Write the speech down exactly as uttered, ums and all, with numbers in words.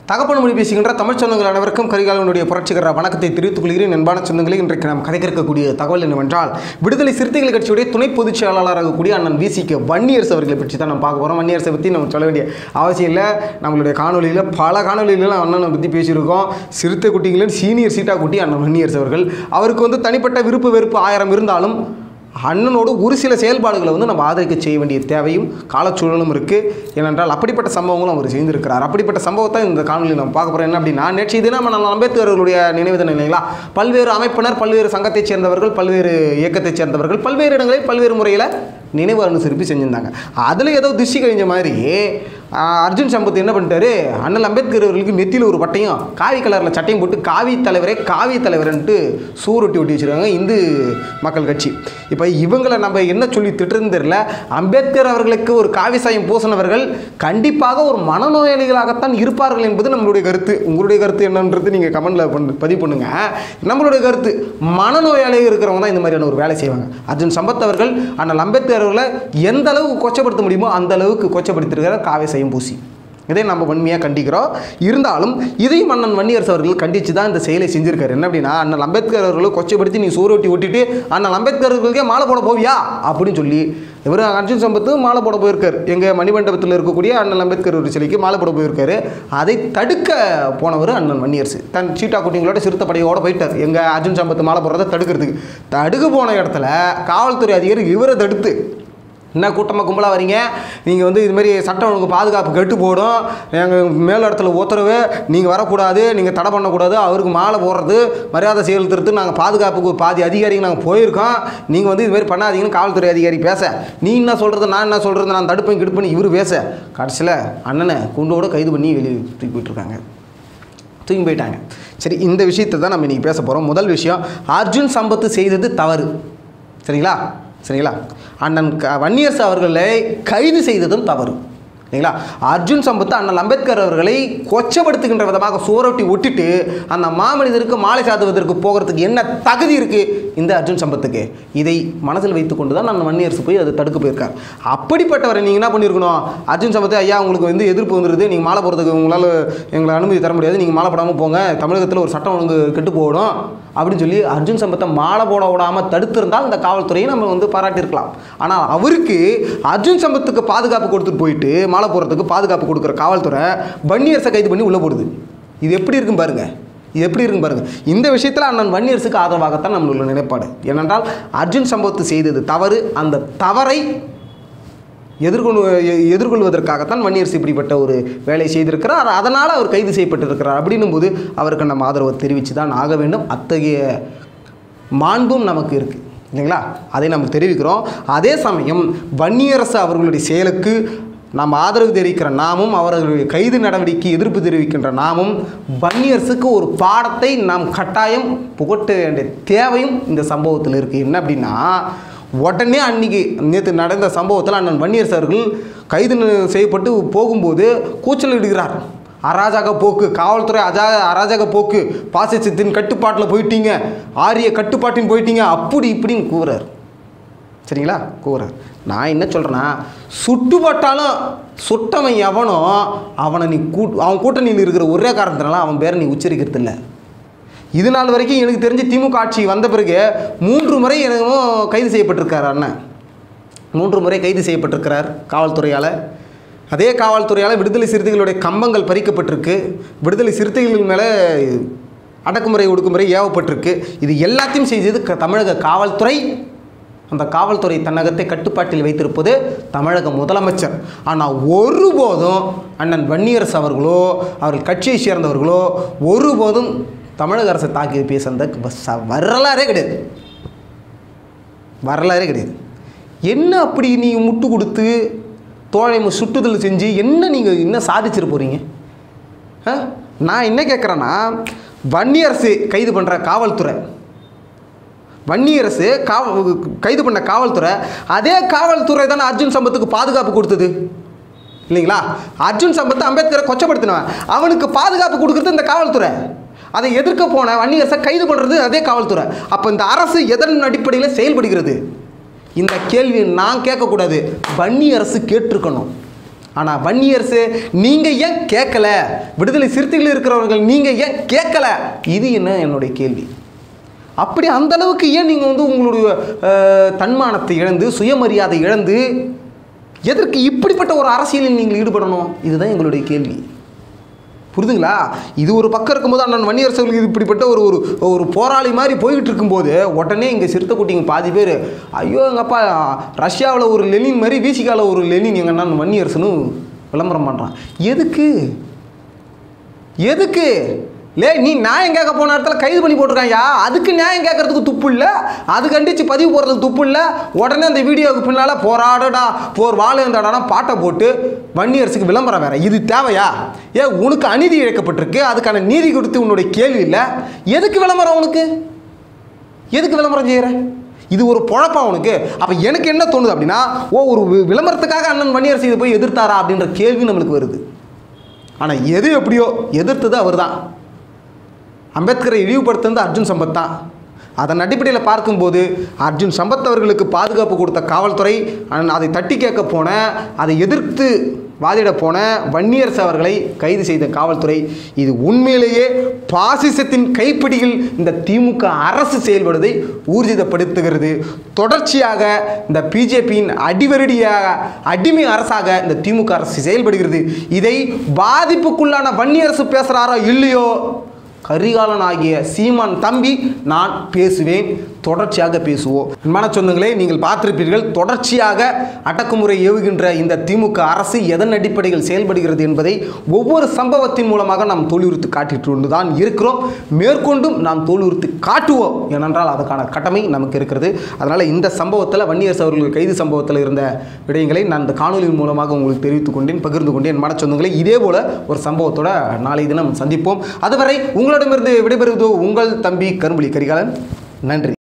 தகப்பன் மொழி பேசுகின்ற தமிழ் சொந்தங்கள் அனைவருக்கும் கரிகாலனுடைய புரட்சிகர வணக்கத்தை தெரிவித்துக் கொள்கிறேன். அன்பான சொந்தங்களே, இன்றைக்கு நாம் கதைக்கக்கூடிய தகவல் என்னவென்றால், விடுதலை சிறுத்தைகள் கட்சியுடைய துணை பொதுச் செயலாளராக கூடிய அண்ணன் விசிக்கு வன்னியரசு அவர்களை பற்றி தான் நம்ம பார்க்க போகிறோம். வன்னியரசை பற்றி நம்ம சொல்ல வேண்டிய அவசியம் இல்லை. நம்மளுடைய காணொலியில் பல காணொலியில் அண்ணனை பற்றி பேசியிருக்கோம். சிறுத்தை குட்டிகளின் சீனியர் சீட்டா குட்டி அண்ணன் வன்னியரசு அவர்கள். அவருக்கு வந்து தனிப்பட்ட விருப்பு வெறுப்பு ஆயிரம் இருந்தாலும் அண்ணனோடு ஒரு சில செயல்பாடுகளை வந்து நம்ம ஆதரிக்க செய்ய வேண்டிய தேவையும் காலச்சூழலும் இருக்குது. ஏனென்றால் அப்படிப்பட்ட சம்பவங்களும் அவர் செய்திருக்கிறார். அப்படிப்பட்ட சம்பவத்தை இந்த காணொலியில் நம்ம பார்க்க போகிறோம். என்ன அப்படின்னா, நேற்று தினம் நம்ம அம்பேத்கர் அவர்களுடைய நினைவு தினம் இல்லைங்களா? பல்வேறு அமைப்பினர், பல்வேறு சங்கத்தைச் சேர்ந்தவர்கள், பல்வேறு இயக்கத்தைச் சேர்ந்தவர்கள் பல்வேறு இடங்களில் பல்வேறு முறையில் நினைவு அனுசரிப்பு செஞ்சுருந்தாங்க. அதில் ஏதோ திருஷ்டி கழிஞ்ச மாதிரி அர்ஜுன் சம்பத் என்ன பண்ணிட்டாரு, அண்ணல் அம்பேத்கர் அவர்களுக்கு நெத்தியில் ஒரு பட்டையும் காவி கலரில் சட்டையும் போட்டு காவி தலைவரே காவி தலைவரன்ட்டு சூரொட்டி ஒட்டி வச்சுருக்காங்க இந்து மக்கள் கட்சி. இப்போ இவங்களை நம்ம என்ன சொல்லி திட்டுறதுன்னு தெரியல. அம்பேத்கர் அவர்களுக்கு ஒரு காவி சாயம் பூசினவர்கள் கண்டிப்பாக ஒரு மனநோயாளிகளாகத்தான் இருப்பார்கள் என்பது நம்மளுடைய கருத்து. உங்களுடைய கருத்து என்னன்றது நீங்கள் கமெண்டில் பண்ண பதிவு பண்ணுங்கள். நம்மளுடைய கருத்து, மனநோயாளிகள் இருக்கிறவங்க தான் இந்த மாதிரியான ஒரு வேலை செய்வாங்க. அர்ஜுன் சம்பத் அவர்கள் அண்ணல் அம்பேத்கர் அவர்களை எந்த அளவுக்கு கொச்சப்படுத்த முடியுமோ அந்த அளவுக்கு கொச்சப்படுத்திருக்கிற காவி சாயம் பூசி, இதை நம்ம வன்மையாக கண்டிக்கிறோம். இருந்தாலும் இதையும் அண்ணன் வன்னியரசு அவர்கள் கண்டித்து தான் இந்த செயலை செஞ்சிருக்காரு. என்ன அப்படின்னா, அண்ணன் அம்பேத்கர் அவர்களை கொச்சப்படுத்தி நீ சோறு ஒட்டி ஒட்டிட்டு அண்ணன் அம்பேத்கர் அவர்களுக்கே மாலை போட போவியா அப்படின்னு சொல்லி இவர் அர்ஜுன் சம்பத்து மாலை போட போயிருக்கார். எங்கள் மணிமண்டபத்தில் இருக்கக்கூடிய அண்ணன் அம்பேத்கர் ஒரு சிலைக்கு மாலை போட போயிருக்காரு. அதை தடுக்க போனவர் அண்ணன் வன்னியரசு தன் சீட்டா குட்டிங்களோட சிறுத்தைப்படையோடு போயிட்டார். எங்கள் அர்ஜுன் சம்பத்து மாலை போடுறதை தடுக்கிறதுக்கு. தடுக்க போன இடத்துல காவல்துறை அதிகாரி இவரை தடுத்து, என்ன கூட்டமாக கும்பலாக வரீங்க, நீங்கள் வந்து இதுமாரி சட்டம் ஒழுங்கு பாதுகாப்பு கெட்டு போடும், எங்கள் மேல் இடத்துல உத்தரவு, நீங்கள் வரக்கூடாது, நீங்கள் தடை பண்ணக்கூடாது, அவருக்கு மாலை போடுறது மரியாதை செலுத்துறது, நாங்கள் பாதுகாப்புக்கு பாதி அதிகாரிங்க நாங்கள் போயிருக்கோம், நீங்கள் வந்து இதுமாரி பண்ணாதீங்கன்னு காவல்துறை அதிகாரி பேச, நீ என்ன சொல்கிறது நான் என்ன சொல்கிறது, நான் தடுப்பேன் கிடுப்பேன் இவர் பேச, கடைசியில் அண்ணனை குண்டோடு கைது பண்ணி வெளியே தூக்கி போயிட்டுருக்காங்க தூக்கி போயிட்டாங்க. சரி, இந்த விஷயத்தை தான் நம்ம இன்றைக்கி பேச போகிறோம். முதல் விஷயம், அர்ஜுன் சம்பத்து செய்தது தவறு. சரிங்களா சரிங்களா அண்ணன் க வன்னியரசு அவர்களை கைது செய்ததும் தவறு. சரிங்களா? அர்ஜுன் சம்பத் அண்ணல் அம்பேத்கர் அவர்களை கொச்சப்படுத்துகின்ற விதமாக சோரொட்டி ஒட்டிட்டு அந்த மாமனிதருக்கு மாலை சாத்துவதற்கு போகிறதுக்கு என்ன தகுதி இருக்குது இந்த அர்ஜுன் சம்பத்துக்கு? இதை மனசில் வைத்து கொண்டு தான் நான் வன்னியரசு போய் அதை தடுக்க போயிருக்கார். அப்படிப்பட்டவரை நீங்கள் என்ன பண்ணியிருக்கணும், அர்ஜுன் சம்பத்து ஐயா உங்களுக்கு வந்து எதிர்ப்பு வந்துடுது, நீங்கள் மாலை போகிறதுக்கு உங்களால் எங்களை அனுமதி தர முடியாது, நீங்கள் மாலை போடாமல் போங்க, தமிழகத்தில் ஒரு சட்டம் ஒழுங்கு கெட்டு போகணும் அப்படின்னு சொல்லி அர்ஜுன் சம்பத்தை மாலை போட விடாமல் தடுத்திருந்தால் இந்த காவல்துறையை நம்ம வந்து பாராட்டியிருக்கலாம். ஆனால் அவருக்கு அர்ஜுன் சம்பத்துக்கு பாதுகாப்பு கொடுத்துட்டு போயிட்டு மாலை போடுறதுக்கு பாதுகாப்பு கொடுக்குற காவல்துறை வன்னியரசை கைது பண்ணி உள்ளே போடுது. இது எப்படி இருக்குன்னு பாருங்கள் இது எப்படி இருக்குன்னு பாருங்கள். இந்த விஷயத்தில் அண்ணன் வன்னியரசுக்கு ஆதரவாகத்தான் நம்மளுடைய நிலைப்பாடு. ஏனென்றால் அர்ஜுன் சம்பத்து செய்தது தவறு. அந்த தவறை எதிர்கொண்டு எதிர்கொள்வதற்காகத்தான் வன்னியரசு இப்படிப்பட்ட ஒரு வேலையை செய்திருக்கிறார். அதனால் அவர் கைது செய்யப்பட்டிருக்கிறார். அப்படின்னும் போது அவருக்கு நம்ம ஆதரவை தெரிவித்து தான் ஆக வேண்டும். அத்தகைய மாண்பும் நமக்கு இருக்குது இல்லைங்களா? அதை நம்ம தெரிவிக்கிறோம். அதே சமயம் வன்னியரசு அவர்களுடைய செயலுக்கு நாம் ஆதரவு தெரிவிக்கிற நாமும், அவர்களுடைய கைது நடவடிக்கை எதிர்ப்பு தெரிவிக்கின்ற நாமும் வன்னியரசுக்கு ஒரு பாடத்தை நாம் கட்டாயம் புகட்ட வேண்டிய தேவையும் இந்த சம்பவத்தில் இருக்குது. என்ன அப்படின்னா, உடனே அன்றைக்கி நேற்று நடந்த சம்பவத்தில் அண்ணன் வன்னியரசு அவர்கள் கைது செய்யப்பட்டு போகும்போது கூச்சல் இடுகிறார். அராஜக போக்கு, காவல்துறை அஜா அராஜக போக்கு, பாசிசத்தின் கட்டுப்பாட்டில் போயிட்டீங்க, ஆரிய கட்டுப்பாட்டின் போயிட்டீங்க, அப்படி இப்படின்னு கூறார். சரிங்களா? கூறார். நான் என்ன சொல்கிறேன்னா, சுட்டுப்பட்டாலும் சுட்டவன் எவனோ அவனை நீ கூ அவன் கூட்டணியில் இருக்கிற ஒரே காரணத்தினால அவன் பேரை நீ உச்சரிக்கிறது இல்லை. இது நாள் வரைக்கும் எனக்கு தெரிஞ்சு திமுக ஆட்சி வந்த பிறகு மூன்று முறை எனக்கும் கைது செய்யப்பட்டிருக்கார் அண்ணன். மூன்று முறை கைது செய்யப்பட்டிருக்கிறார் காவல்துறையால். அதே காவல்துறையால் விடுதலை சிறுத்தைகளுடைய கம்பங்கள் பறிக்கப்பட்டிருக்கு. விடுதலை சிறுத்தைகள் மேலே அடக்குமுறை ஒடுக்குமுறை ஏவப்பட்டிருக்கு. இது எல்லாத்தையும் செய்தது தமிழக காவல்துறை. அந்த காவல்துறை தன்னகத்தை கட்டுப்பாட்டில் வைத்திருப்பது தமிழக முதலமைச்சர். ஆனால் ஒருபோதும் அண்ணன் வன்னியரசு அவர்களோ அவர்கள் கட்சியை சேர்ந்தவர்களோ ஒருபோதும் தமிழக அரசை தாக்கி பேசுந்த வரலாறே கிடையாது. வரலாறே கிடையாது. என்ன அப்படி நீங்கள் முட்டு கொடுத்து தோழமை சுட்டுதல் செஞ்சு என்ன நீங்கள் என்ன சாதிச்சிட்டு போகிறீங்க? நான் என்ன கேட்குறேன்னா, வன்னியரசு கைது பண்ணுற காவல்துறை, வன்னியரசு காவ கைது பண்ண காவல்துறை, அதே காவல்துறை தானே அர்ஜுன் சம்பத்துக்கு பாதுகாப்பு கொடுத்தது இல்லைங்களா? அர்ஜுன் சம்பத்தை அம்பேத்கரை கொச்சப்படுத்தினவன், அவனுக்கு பாதுகாப்பு கொடுக்குறது இந்த காவல்துறை. அதை எதிர்க்க போன வன்னியரசை கைது பண்ணுறது அதே காவல்துறை. அப்போ இந்த அரசு எதன் அடிப்படையில் செயல்படுகிறது? இந்த கேள்வி நான் கேட்கக்கூடாது, வன்னியரசு கேட்டிருக்கணும். ஆனால் வன்னியரசு நீங்கள் ஏன் கேட்கல, விடுதலை சிறுத்தைகள் இருக்கிறவர்கள் நீங்கள் ஏன் கேட்கல, இது என்ன என்னுடைய கேள்வி. அப்படி அந்த அளவுக்கு ஏன் நீங்கள் வந்து உங்களுடைய தன்மானத்தை இழந்து சுயமரியாதை இழந்து எதற்கு இப்படிப்பட்ட ஒரு அரசியலில் நீங்கள் ஈடுபடணும்? இதுதான் எங்களுடைய கேள்வி. புரிதுங்களா? இது ஒரு பக்கம் இருக்கும்போது அண்ணன் வன்னியரசு அவர்களுக்கு இப்படிப்பட்ட ஒரு ஒரு ஒரு போராளி மாதிரி போய்கிட்டு இருக்கும்போது உடனே இங்கே சிறுத்தை குட்டிங்க பாதி பேர் ஐயோ எங்கப்பா ரஷ்யாவில் ஒரு லெனின் மாதிரி விசிகாவில் ஒரு லெனின் எங்கள் அண்ணன் வன்னியரசுன்னு விளம்பரம் பண்ணுறான். எதுக்கு எதுக்கு லே நீ நியாயம் கேட்க போன இடத்துல கைது பண்ணி போட்டிருக்காயா, அதுக்கு நியாயம் கேட்கறதுக்கு துப்பு இல்லை, அது கண்டித்து பதிவு போடுறதுக்கு துப்பு இல்லை. உடனே அந்த வீடியோவுக்கு பின்னால் போராடடா போர் வாழ்ந்தாடானா பாட்டை போட்டு வன்னியரசுக்கு விளம்பரம் வேற. இது தேவையா? ஏ உனக்கு அநீதி இழைக்கப்பட்டிருக்கு, அதுக்கான நீதி கொடுத்து உன்னுடைய கேள்வி இல்லை. எதுக்கு விளம்பரம் உனக்கு? எதுக்கு விளம்பரம் செய்கிற? இது ஒரு பொழப்பா உனக்கு? அப்போ எனக்கு என்ன தோணுது அப்படின்னா, ஓ ஒரு விளம்பரத்துக்காக அண்ணன் வன்னியரசு இதை போய் எதிர்த்தாரா அப்படின்ற கேள்வி நம்மளுக்கு வருது. ஆனால் எது எப்படியோ எதிர்த்தது அவர் தான். அம்பேத்கரை இழிவுபடுத்துறது அர்ஜுன் சம்பத் தான். அதன் அடிப்படையில் பார்க்கும்போது அர்ஜுன் சம்பத் அவர்களுக்கு பாதுகாப்பு கொடுத்த காவல்துறை, அதை தட்டி கேட்க போன, அதை எதிர்த்து வாதிட போன வன்னியரசு அவர்களை கைது செய்த காவல்துறை, இது உண்மையிலேயே பாசிசத்தின் கைப்பிடியில் இந்த திமுக அரசு செயல்படுவதை ஊர்ஜிதப்படுத்துகிறது. தொடர்ச்சியாக இந்த பிஜேபியின் அடிவருடியாக அடிமை அரசாக இந்த திமுக அரசு செயல்படுகிறது. இதை பாதிப்புக்குள்ளான வன்னியரசு பேசுகிறாரோ இல்லையோ, கரிகாலன் ஆகிய சீமான் தம்பி நான் பேசுவேன், தொடர்ச்சியாக பேசுவோம். அன்பான சொந்தங்களே, நீங்கள் பார்த்திருப்பீர்கள், தொடர்ச்சியாக அடக்குமுறை ஏவுகின்ற இந்த திமுக அரசு எதன் அடிப்படையில் செயல்படுகிறது என்பதை ஒவ்வொரு சம்பவத்தின் மூலமாக நாம் தோலுரித்து காட்டிட்டு கொண்டு தான் இருக்கிறோம். மேற்கொண்டும் நாம் தோலுரித்து காட்டுவோம். ஏனென்றால் அதுக்கான கடமை நமக்கு இருக்கிறது. அதனால் இந்த சம்பவத்தில் வன்னியரசு அவர்கள் கைது சம்பவத்தில் இருந்த விடயங்களை நான் இந்த காணொலியின் மூலமாக உங்களுக்கு தெரிவித்துக் கொண்டேன், பகிர்ந்து கொண்டேன். அன்பான சொந்தங்களே, இதே போல ஒரு சம்பவத்தோட நாளை தினம் சந்திப்போம். அதுவரை உங்களிடமிருந்து விடைபெறுவதோ உங்கள் தம்பி கரும்புலி கரிகாலன். நன்றி.